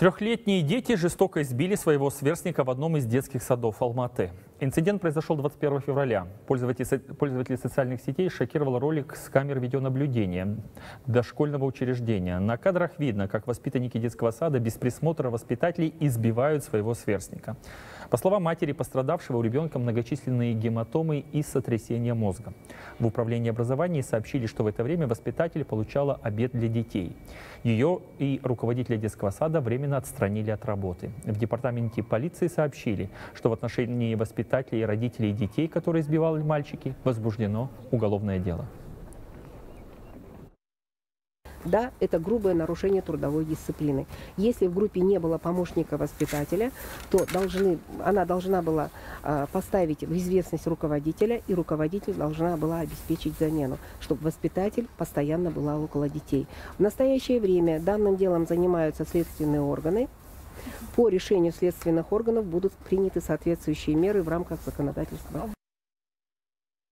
Трехлетние дети жестоко избили своего сверстника в одном из детских садов Алматы. Инцидент произошел 21 февраля. Пользователи социальных сетей шокировал ролик с камер видеонаблюдения дошкольного учреждения. На кадрах видно, как воспитанники детского сада без присмотра воспитателей избивают своего сверстника. По словам матери пострадавшего, у ребенка многочисленные гематомы и сотрясения мозга. В управлении образования сообщили, что в это время воспитатель получала обед для детей. Ее и руководителя детского сада временно отстранили от работы. В департаменте полиции сообщили, что в отношении воспитателей, родителей и детей, которые избивали мальчики, возбуждено уголовное дело. Да, это грубое нарушение трудовой дисциплины. Если в группе не было помощника воспитателя, то она должна была поставить в известность руководителя, и руководитель должна была обеспечить замену, чтобы воспитатель постоянно была около детей. В настоящее время данным делом занимаются следственные органы. По решению следственных органов будут приняты соответствующие меры в рамках законодательства.